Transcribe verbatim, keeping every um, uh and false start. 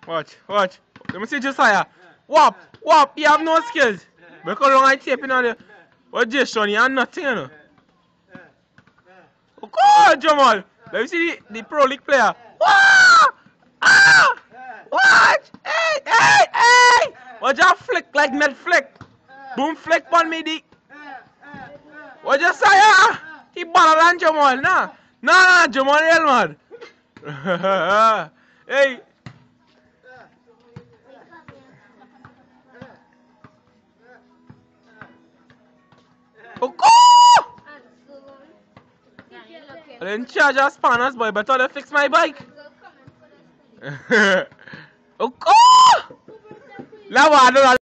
Watch, watch. Let me see Josiah. Whop, whop, you have no skills. Because long I tape in on the. What Jason, you have nothing, you know. Oh, God, Jamal. Let me see the, the Pro League player. Wah! Ah! Watch! Hey, hey, hey! Watch that flick like med flick. Boom flick on me, the. What Josiah? He better than Jamal, nah. Nah, nah, Jamal real mad. Hey. Oh, I didn't charge our spanners, boy, but I fix my bike. Oh, lava,